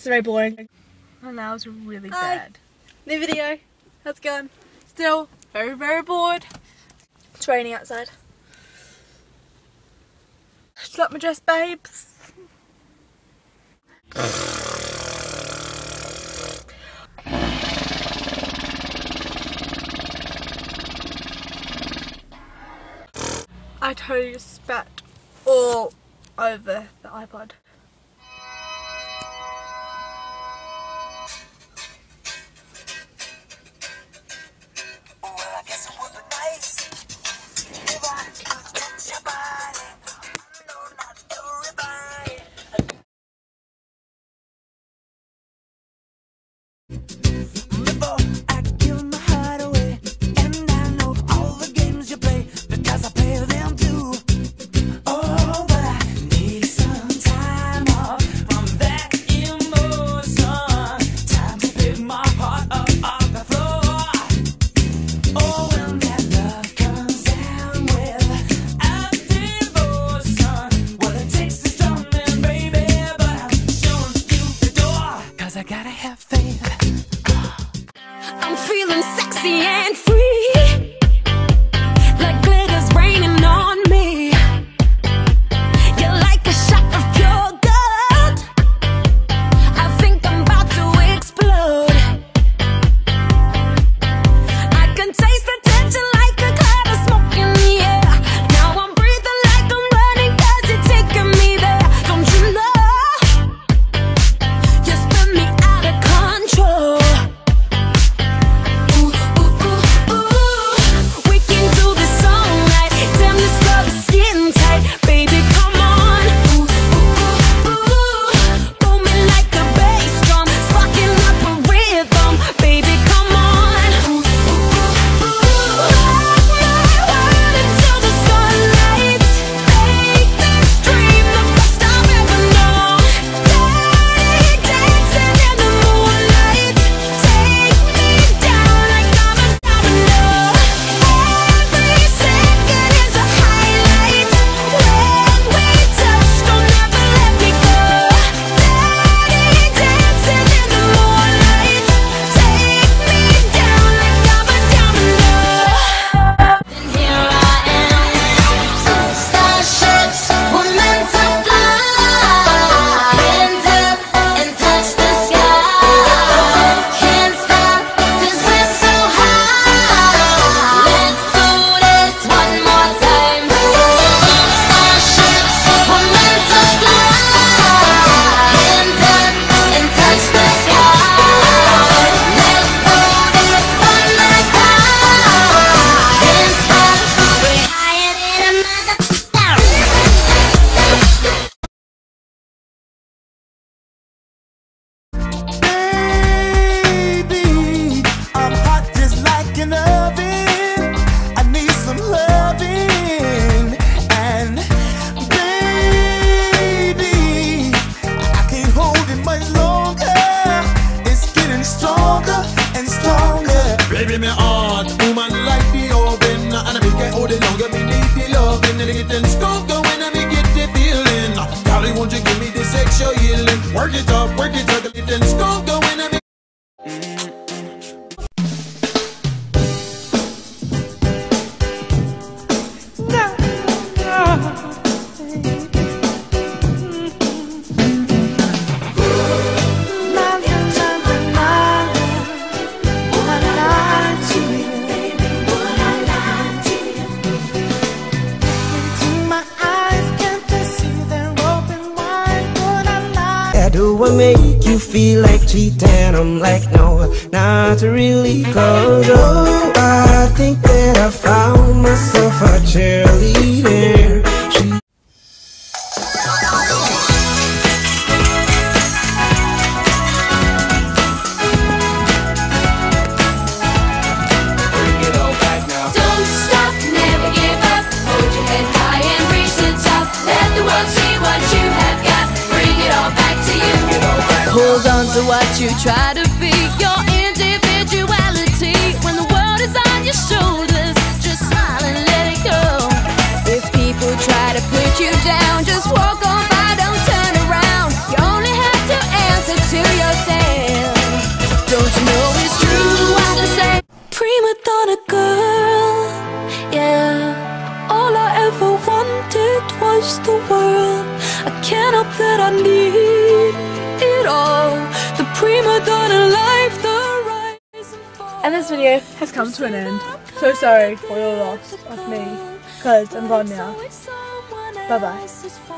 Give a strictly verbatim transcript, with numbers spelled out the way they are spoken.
It's very boring. My nails are really Hi. bad. New video. How's it going? Still very, very bored. It's raining outside. Just like my dress, babes. I totally spat all over the iPod. I'm feeling sexy and free, like glitter's raining on me. You're like a shot of pure gold. I think I'm about to explode. I can taste the tension like a cloud of smoke in the air. Now I'm breathing like I'm running 'cause you're taking me there. Don't you know you spin me out of control? Baby, me heart, woman like the oven, and I make it hold it longer, me need the loving, and it getting stronger when I me get the feeling. Golly, won't you give me the sexual healing? Work it up, work it up, getting stronger when I me. Do I make you feel like cheating? I'm like, no, not really. Cause oh, I think that I found myself a cheerleader. She Don't stop, never give up. Hold your head high and reach the top. Let the world see what you have got. Bring it all back to you. Hold on to what you try to be. Your individuality. When the world is on your shoulders, just smile and let it go. If people try to put you down, just walk on by, don't turn around. You only have to answer to your change the world. I can't help that I need it all. The prima donna life, the rise and fall. And this video has come to an end. So sorry for your loss of me, because I'm gone now. Bye bye.